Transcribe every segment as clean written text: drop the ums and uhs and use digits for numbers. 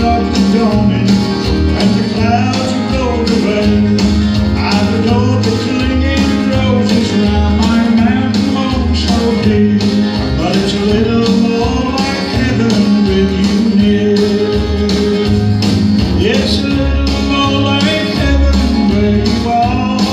start to dawning and the clouds have rolled away. I've adored the clinging roses round my mountain home so deep, but it's a little more like heaven with you near. It's a little more like heaven where you are.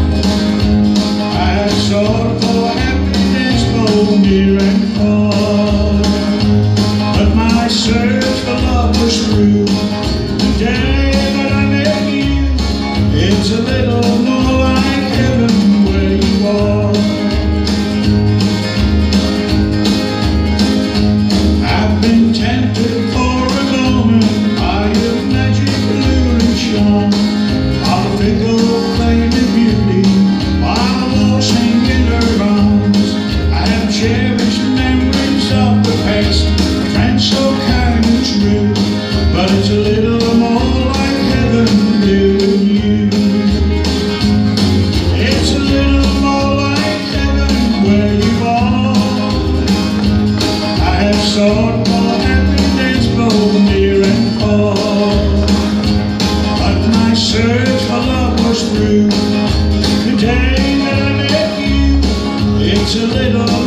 I have sought for happiness both near and far, but my search for love was through the day that I met you. It's a little more like heaven where you are. I've been tempted for a moment by your magic luring charm, of a fickle flame of beauty while waltzing in her arms. I have cherished memories of the past, a friend so kind and true, but it's a little more like heaven with you. It's a little more like heaven where you are. I have sought for happiness both near and far, but my search for love was through the day that I met you. It's a little